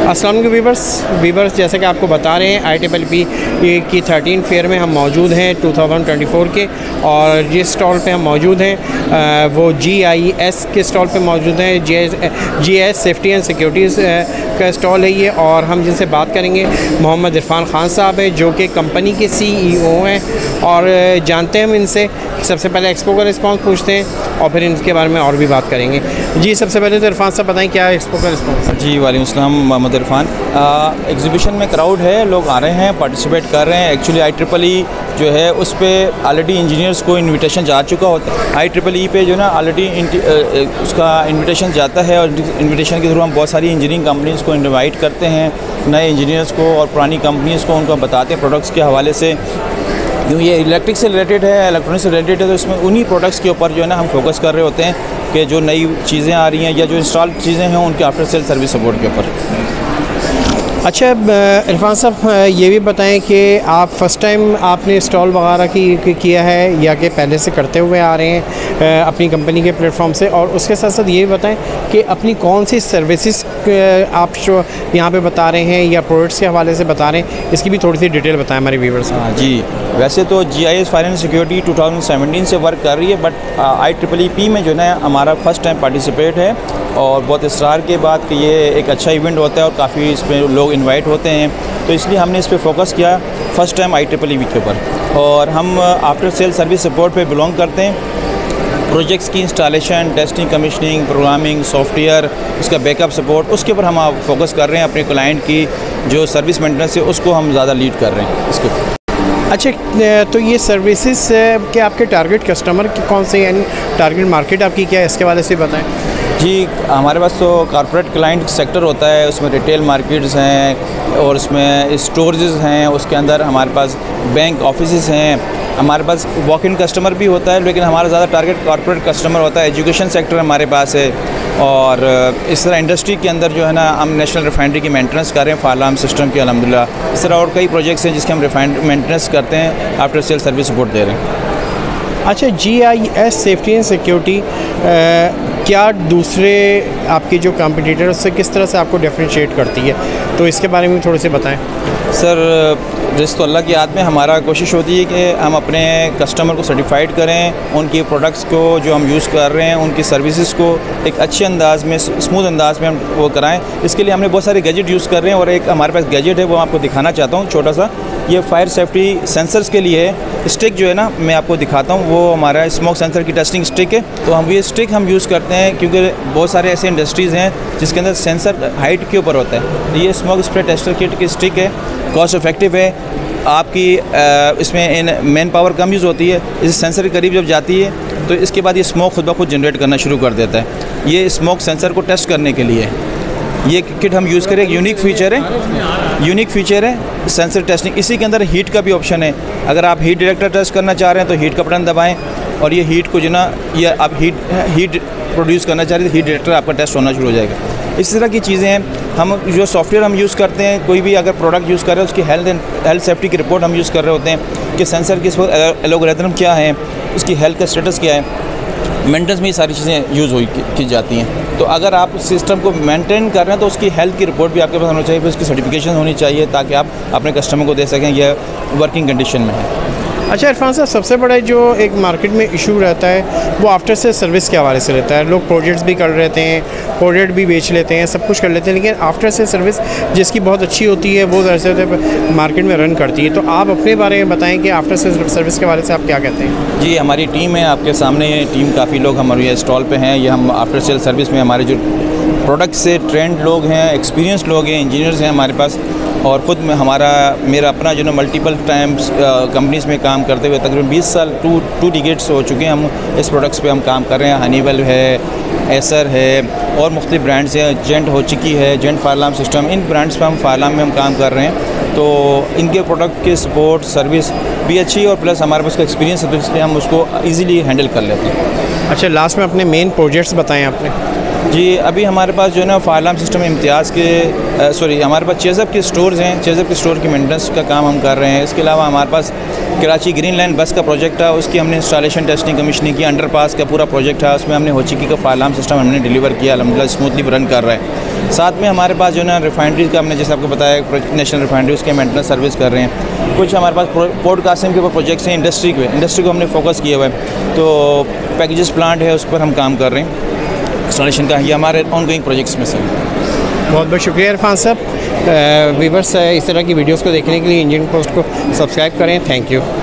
अस्सलाम वालेकुम वीवर्स, जैसे कि आपको बता रहे हैं IEEE की 13 फेयर में हम मौजूद हैं 2024 के, और जिस स्टॉल पे हम मौजूद हैं वो GIS के स्टॉल पे मौजूद हैं। GIS सेफ्टी एंड सिक्योरिटीज़ का स्टॉल है ये, और हम जिनसे बात करेंगे मोहम्मद इरफान ख़ान साहब है, जो कि कंपनी के CEO हैं, और जानते हैं हम इनसे। सबसे पहले एक्सपो का रिस्पांस पूछते हैं और फिर इनके बारे में और भी बात करेंगे। जी, सबसे पहले तो इरफान साहब बताएं क्या है एक्सपो का रिस्पांस? जी, वालेकुम अस्सलाम, मोहम्मद इरफान। एग्जीबिशन में क्राउड है, लोग आ रहे हैं, पार्टिसिपेट कर रहे हैं। एक्चुअली IEEE जो है उस पर ऑलरेडी इंजीनियर्स को इनविटेशन जा चुका होता है। IEEE पे जो ना ऑलरेडी उसका इनविटेशन जाता है, और इनविटेशन के थ्रू हम बहुत सारी इंजीनियरिंग कंपनीज़ को इनवाइट करते हैं, नए इंजीनियर्स को और पुरानी कंपनीज़ को उनको बताते हैं प्रोडक्ट्स के हवाले से। क्यों ये इलेक्ट्रिक से रिलेटेड है, इलेक्ट्रॉनिक से रिलेटेड है, तो इसमें उन्हीं प्रोडक्ट्स के ऊपर जो है ना हम फोकस कर रहे होते हैं कि जो नई चीज़ें आ रही हैं या जो इंस्टॉल चीज़ें हैं उनके आफ्टर सेल सर्विस सपोर्ट के ऊपर। अच्छा इरफान साहब, ये भी बताएं कि आप फ़र्स्ट टाइम आपने स्टॉल वगैरह किया है या कि पहले से करते हुए आ रहे हैं अपनी कंपनी के प्लेटफॉर्म से, और उसके साथ साथ ये भी बताएं कि अपनी कौन सी सर्विसेज आप जो यहाँ पे बता रहे हैं या प्रोडक्ट्स के हवाले से बता रहे हैं, इसकी भी थोड़ी सी डिटेल बताएं हमारे व्यूअर्स। हाँ जी, वैसे तो GIS फायर एंड सिक्योरिटी 2017 से वर्क कर रही है, बट IEEE में जो है हमारा फर्स्ट टाइम पार्टिसिपेट है, और बहुत इसरार के बाद कि ये एक अच्छा इवेंट होता है और काफ़ी इसमें लोग इनवाइट होते हैं, तो इसलिए हमने इस पर फोकस किया फ़र्स्ट टाइम IEEE के ऊपर। और हम आफ्टर सेल सर्विस सपोर्ट पे बिलोंग करते हैं। प्रोजेक्ट्स की installation, testing, commissioning, programming, software, उसका बैकअप सपोर्ट, उसके ऊपर हम फोकस कर रहे हैं। अपने क्लाइंट की जो सर्विस मेंटेनेंस है उसको हम ज़्यादा लीड कर रहे हैं इसके ऊपर। अच्छा, तो ये सर्विसेज के आपके टारगेट कस्टमर कौन से, यानी टारगेट मार्केट आपकी क्या है, इसके वाले से बताएं। जी, हमारे पास तो कॉर्पोरेट क्लाइंट सेक्टर होता है, उसमें रिटेल मार्केट्स हैं और उसमें स्टोरेज हैं, उसके अंदर हमारे पास बैंक ऑफिसेज हैं, हमारे पास वॉक इन कस्टमर भी होता है, लेकिन हमारा ज़्यादा टारगेट कॉर्पोरेट कस्टमर होता है। एजुकेशन सेक्टर हमारे पास है, और इस तरह इंडस्ट्री के अंदर जो है ना हम नेशनल रिफाइनरी की मेंटेनेंस कर रहे हैं, फायर अलार्म सिस्टम की अल्हम्दुलिल्लाह। इस तरह और कई प्रोजेक्ट्स हैं जिसके हम रिफाइनरी मेंटेनेंस करते हैं, आफ्टर सेल सर्विस सपोर्ट दे रहे हैं। अच्छा, GIS सेफ्टी एंड सिक्योरिटी क्या दूसरे आपके जो कॉम्पिटिटर उससे किस तरह से आपको डिफरेंशिएट करती है, तो इसके बारे में थोड़े से बताएं। सर, रिज़्क़ तो अल्लाह की हाथ में, हमारा कोशिश होती है कि हम अपने कस्टमर को सर्टिफाइड करें, उनके प्रोडक्ट्स को जो हम यूज़ कर रहे हैं उनकी सर्विसेज को एक अच्छे अंदाज़ में, स्मूथ अंदाज़ में हम वो कराएं। इसके लिए हमने बहुत सारे गैजेट यूज़ कर रहे हैं, और एक हमारे पास गैजेट है वो आपको दिखाना चाहता हूँ छोटा सा। ये फायर सेफ्टी सेंसर्स के लिए है। स्टिक जो है ना मैं आपको दिखाता हूँ, वो हमारा स्मोक सेंसर की टेस्टिंग स्टिक है। तो हम ये स्टिक हम यूज़ करते हैं क्योंकि बहुत सारे ऐसे इंडस्ट्रीज़ हैं जिसके अंदर सेंसर हाइट के ऊपर होता है। ये स्मोक स्प्रे टेस्टर किट की स्टिक है, कॉस्ट इफेक्टिव है, आपकी इसमें इन मैन पावर कम यूज़ होती है। इस सेंसर के करीब जब जाती है तो इसके बाद ये स्मोक खुद ब खुद जनरेट करना शुरू कर देता है। ये स्मोक सेंसर को टेस्ट करने के लिए ये किट हम यूज़ करें। एक यूनिक फीचर है सेंसर टेस्टिंग। इसी के अंदर हीट का भी ऑप्शन है। अगर आप हीट डिटेक्टर टेस्ट करना चाह रहे हैं तो हीट का बटन दबाएं, और ये हीट को जो ना ये आप हीट प्रोड्यूस करना चाह रहे हैं तो हीट डिटेक्टर आपका टेस्ट होना शुरू हो जाएगा। इस तरह की चीज़ें हैं। हम जो सॉफ्टवेयर हम यूज़ करते हैं, कोई भी अगर प्रोडक्ट यूज़ कर रहे हैं उसकी हेल्थ सेफ्टी की रिपोर्ट हम यूज़ कर रहे होते हैं कि सेंसर की एल्गोरिथम क्या है, उसकी हेल्थ का स्टेटस क्या है। मेंटेनेंस में ये सारी चीज़ें यूज़ की जाती हैं। तो अगर आप सिस्टम को मेंटेन कर रहे हैं तो उसकी हेल्थ की रिपोर्ट भी आपके पास होनी चाहिए, फिर उसकी सर्टिफिकेशन होनी चाहिए ताकि आप अपने कस्टमर को दे सकें यह वर्किंग कंडीशन में है। अच्छा इरफान साहब, सबसे बड़ा जो एक मार्केट में इशू रहता है वो आफ्टर से सर्विस के हवाले से रहता है। लोग प्रोजेक्ट्स भी कर लेते हैं, प्रोडक्ट भी बेच लेते हैं, सब कुछ कर लेते हैं, लेकिन आफ्टर से सर्विस जिसकी बहुत अच्छी होती है वो मार्केट में रन करती है। तो आप अपने बारे में बताएं कि आफ्टर से सर्विस के बारे से आप क्या कहते हैं? जी, हमारी टीम है आपके सामने, ये टीम काफ़ी लोग हमारे ये स्टॉल पे हैं। ये हम आफ्टर सेल सर्विस में हमारे जो प्रोडक्ट से ट्रेंड लोग हैं, एक्सपीरियंस लोग हैं, इंजीनियर्स हैं हमारे पास, और ख़ुद में मेरा अपना जो ना मल्टीपल टाइम्स कंपनीज़ में काम करते हुए तकरीबन 20 साल, टू डिकेड्स हो चुके हैं। हम इस प्रोडक्ट्स पे हम काम कर रहे हैं। हनीवेल है, एसर है, और मुख्तलिफ ब्रांड्स हैं, जेंट हो चुकी है, जेंट फायर अलार्म सिस्टम, इन ब्रांड्स पे हम फायर अलार्म में हम काम कर रहे हैं। तो इनके प्रोडक्ट के सपोर्ट सर्विस भी अच्छी है, और प्लस हमारे पास का एक्सपीरियंस है, तो इसलिए हम उसको ईज़िली हैंडल कर लेते हैं। अच्छा, लास्ट में अपने मेन प्रोजेक्ट्स बताएँ आपने। जी, अभी हमारे पास जो है ना फायर अलार्म सिस्टम इम्तियाज़ के हमारे पास चेज़अप के स्टोर्स हैं। चेज़अप के स्टोर की मेंटेनेंस का काम हम कर रहे हैं। इसके अलावा हमारे पास कराची ग्रीन लाइन बस का प्रोजेक्ट था, उसकी हमने इंस्टॉलेशन टेस्टिंग कमीशनिंग की। अंडरपास का पूरा प्रोजेक्ट था, उसमें हमने हो चुकी का फायर अलार्म सिस्टम हमने डिलीवर किया, अल्हम्दुलिल्लाह स्मूथली रन कर रहा है। साथ में हमारे पास जो है ना रिफाइनरी का हमने जैसे आपको बताया नेशनल रिफाइनरी, उसके मेंटेनेंस सर्विस कर रहे हैं। कुछ हमारे पास पोर्ट कासिम के ऊपर प्रोजेक्ट्स हैं, इंडस्ट्री को हमने फोकस किया हुआ है। तो पैकेजेस प्लांट है, उस पर हम काम कर रहे हैं इंस्टॉलेशन का। ये हमारे ऑनगोइंग प्रोजेक्ट्स में से। बहुत बहुत शुक्रिया इरफान साहब। व्यूअर्स इस तरह की वीडियोस को देखने के लिए इंडियन पोस्ट को सब्सक्राइब करें। Thank you.